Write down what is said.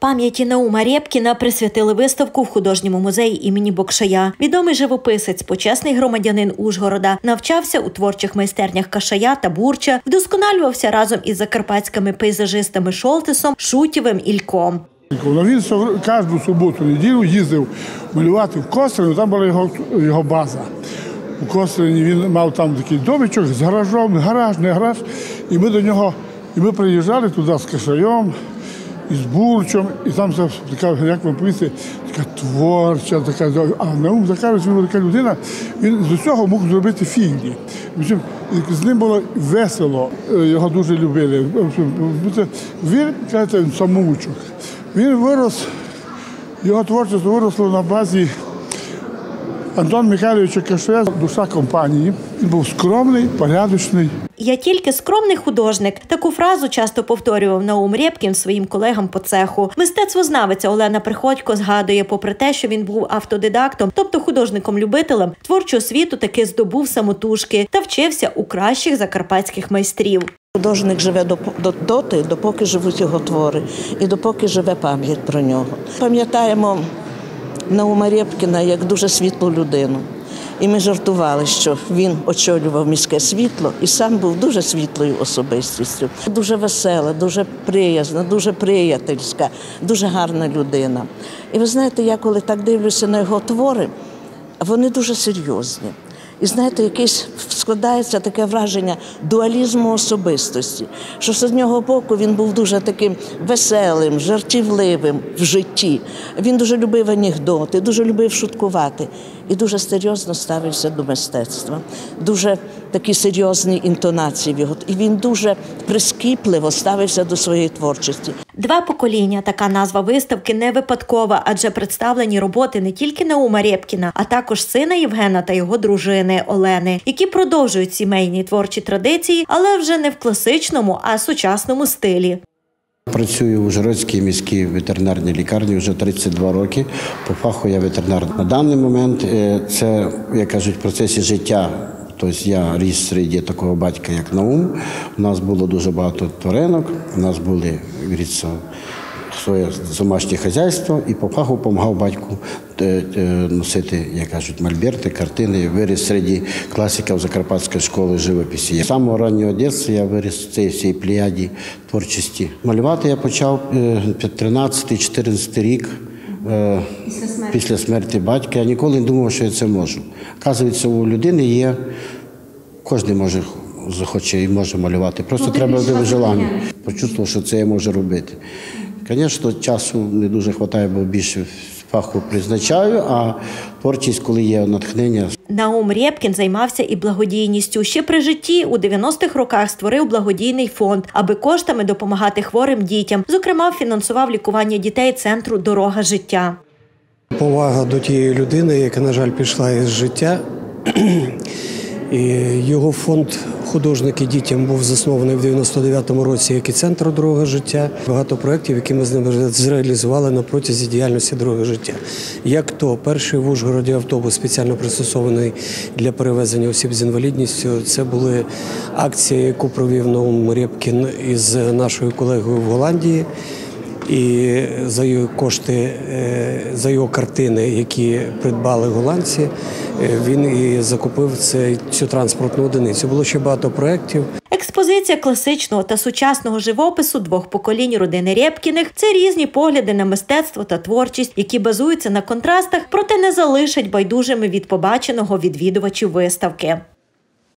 Пам'яті Наума Рєпкіна присвятили виставку в художньому музеї імені Бокшая. Відомий живописець, почесний громадянин Ужгорода, навчався у творчих майстернях Кашая та Бурча, вдосконалювався разом із закарпатськими пейзажистами Шолтисом, Шутєвим, Ільком. Він кожну суботу-неділю їздив малювати в Кострину, там була його база. У Кострині він мав там такий домичок з гаражом, не гараж. І ми до нього, приїжджали туди з Кашаєм, із Бурчем, і там така, як вам повісти, така творча, а Наум Захарович, він була така людина, він з усього мог зробити фільми. З ним було весело, його дуже любили. Він, кажете, самоучок. Він вирос, його творчість виросло на базі Антона Михайловича Кашая, душа компанії. Він був скромний, порядочний. «Я тільки скромний художник» – таку фразу часто повторював Наум Рєпкін своїм колегам по цеху. Мистецтвознавиця Олена Приходько згадує, попри те, що він був автодидактом, тобто художником-любителем, творчу освіту таки здобув самотужки та вчився у кращих закарпатських майстрів. Художник живе доти, допоки живуть його твори і допоки живе пам'ять про нього. Пам'ятаємо Наума Рєпкіна як дуже світлу людину. І ми жартували, що він очолював міське світло і сам був дуже світлою особистістю. Дуже весела, дуже приязна, дуже приятельська, дуже гарна людина. І ви знаєте, я коли так дивлюся на його твори, вони дуже серйозні. І знаєте, якесь складається таке враження дуалізму особистості, що з одного боку він був дуже таким веселим, жартівливим в житті. Він дуже любив анекдоти, дуже любив шуткувати і дуже серйозно ставився до мистецтва. Дуже такі серйозні інтонації в його. І він дуже прискіпливо ставився до своєї творчості. «Два покоління» – така назва виставки не випадкова, адже представлені роботи не тільки Наума Рєпкіна, а також сина Євгена та його дружини Олени, які продовжують сімейні творчі традиції, але вже не в класичному, а сучасному стилі. Працюю у Ужгородській міській ветеринарній лікарні вже 32 роки. По фаху я ветеринар. На даний момент це, як кажуть, в процесі життя. Тобто я ріс серед такого батька, як Наум. У нас було дуже багато тваринок, у нас були, говориться, своє домашнє хазяйство, і по фаху допомагав батьку носити, як кажуть, мольберти, картини. Виріс серед класиків Закарпатської школи живописі. З самого раннього дитинства я виріс в цій всій плеяді творчості. Малювати я почав 13-14 рік. Після смерті батька. Я ніколи не думав, що я це можу. Оказується, у людини є, кожен може, захоче і може малювати. Просто треба бажання. Почув, що це я можу робити. Звісно, часу не дуже вистачає, бо більше фаху призначаю, а творчість, коли є натхнення. Наум Рєпкін займався і благодійністю. Ще при житті у 90-х роках створив благодійний фонд, аби коштами допомагати хворим дітям. Зокрема, фінансував лікування дітей центру «Дорога життя». Повага до тієї людини, яка, на жаль, пішла із життя. І його фонд «Художники дітям» був заснований в 99-му році як і центр «Дорога життя». Багато проєктів, які ми з ними зреалізували на протязі діяльності «Дороги життя». Як то перший в Ужгороді автобус, спеціально пристосований для перевезення осіб з інвалідністю. Це були акції, яку провів Наум Рєпкін із нашою колегою в Голландії. І за його кошти, за його картини, які придбали голландці, він і закупив цю транспортну одиницю. Було ще багато проєктів. Експозиція класичного та сучасного живопису двох поколінь родини Рєпкіних – це різні погляди на мистецтво та творчість, які базуються на контрастах, проте не залишать байдужими від побаченого відвідувачів виставки.